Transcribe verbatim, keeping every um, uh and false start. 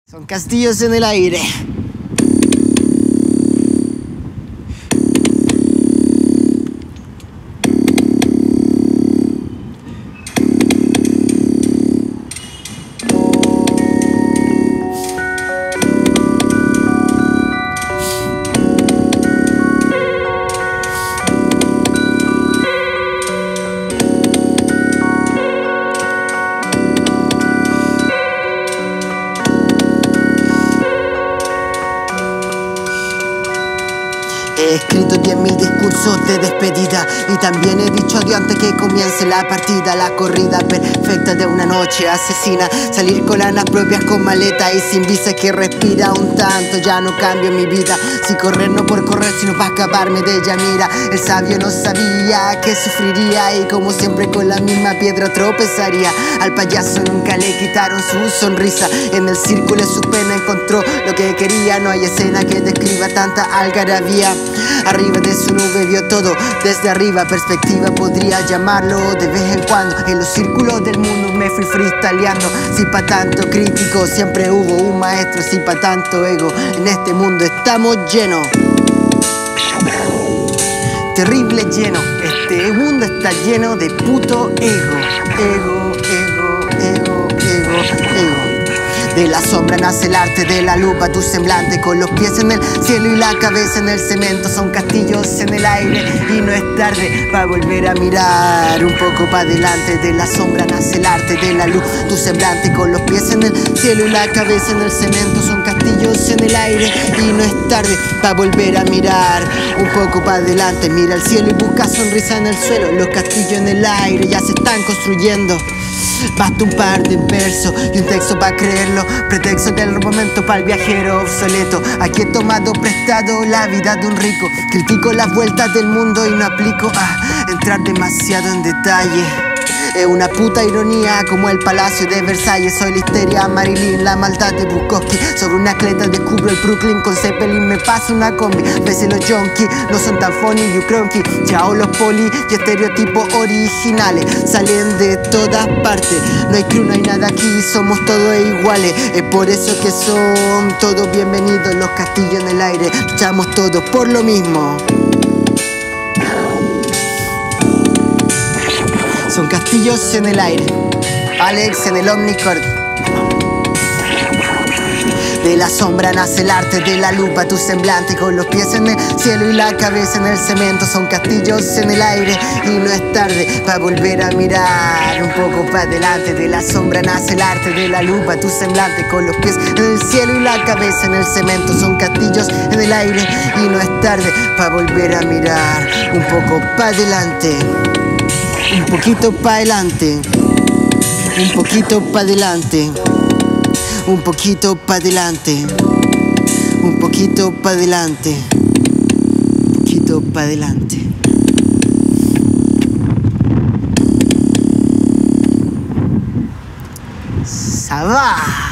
Son castillos en el aire. He escrito diez mil discursos de despedida y también he dicho adiós antes que comience la partida. La corrida perfecta de una noche asesina. Salir con lanas propias con maleta y sin visa que respira un tanto. Ya no cambio mi vida, si correr no por correr sino para escaparme de ella. Mira, el sabio no sabía que sufriría y como siempre con la misma piedra tropezaría. Al payaso nunca le quitaron su sonrisa. En el círculo de su pena encontró lo que quería. No hay escena que describa tanta algarabía. Arriba de su nube vio todo desde arriba. Perspectiva podría llamarlo. De vez en cuando en los círculos del mundo me fui freestyleando. Si pa' tanto crítico siempre hubo un maestro. Si pa' tanto ego en este mundo estamos llenos. Terrible lleno. Este mundo está lleno de puto ego. Ego, ego, ego, ego, ego. De la sombra nace el arte, de la luz va tu semblante. Con los pies en el cielo y la cabeza en el cemento. Son castillos en el aire y no es tarde para volver a mirar un poco para adelante. De la sombra nace el arte, de la luz tu semblante. Con los pies en el cielo y la cabeza en el cemento. Son castillos en el aire y no es tarde para volver a mirar un poco para adelante. Mira al cielo y busca sonrisa en el suelo. Los castillos en el aire ya se están construyendo. Basta un par de versos y un texto para creerlo. Pretexto del momento para el viajero obsoleto. Aquí he tomado prestado la vida de un rico. Critico las vueltas del mundo y no aplico a entrar demasiado en detalle. Es una puta ironía como el palacio de Versalles. Soy la histeria Marilyn, la maldad de Bukowski. Sobre una atleta descubro el Brooklyn. Con Zeppelin me paso una combi. Veces los junkies no son tan funny, you crunky. Chao los poli y estereotipos originales salen de todas partes. No hay crew, no hay nada aquí, somos todos iguales. Es por eso que son todos bienvenidos. Los castillos en el aire, luchamos todos por lo mismo. Son castillos en el aire. Alex en el Omnicord. De la sombra nace el arte, de la luz va tu semblante. Con los pies en el cielo y la cabeza en el cemento. Son castillos en el aire y no es tarde para volver a mirar un poco para adelante. De la sombra nace el arte, de la luz va tu semblante. Con los pies en el cielo y la cabeza en el cemento. Son castillos en el aire y no es tarde para volver a mirar un poco para adelante. Un poquito para adelante, un poquito para adelante, un poquito para adelante, un poquito para adelante, un poquito para adelante. ¡Ça va!